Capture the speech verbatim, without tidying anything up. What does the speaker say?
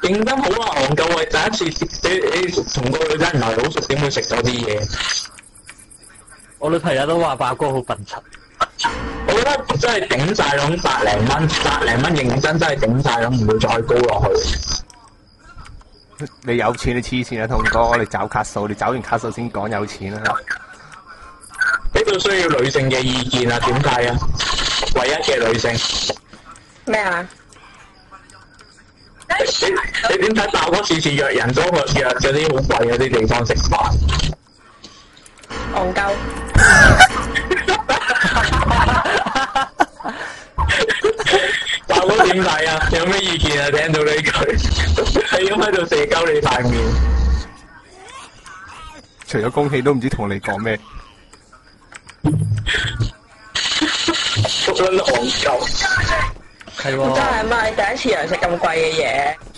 認真好啊，戇鳩喂！第一次你你同個女仔唔係好熟，點會食咗啲嘢？ 我女朋友都話八哥好笨柒。 我覺得真係頂晒咁百零蚊，百零蚊認真真係頂晒咁，唔會再高落去。 你有錢你黐線啊，通哥！你找卡數，你找完卡數先講有錢啦。 呢度需要女性嘅意見啊？點解啊？唯一嘅女性咩啊？ 你你點睇爆哥次次約人都去約嗰啲好貴嗰啲地方食飯？ 戇鳩。 爆哥點睇啊？有咩意見啊？聽到呢句係咁喺度射鳩你塊面。 除咗恭喜都唔知同你講咩。 我覺得戇鳩。 係喎。 真係咪第一次人食咁貴嘅嘢？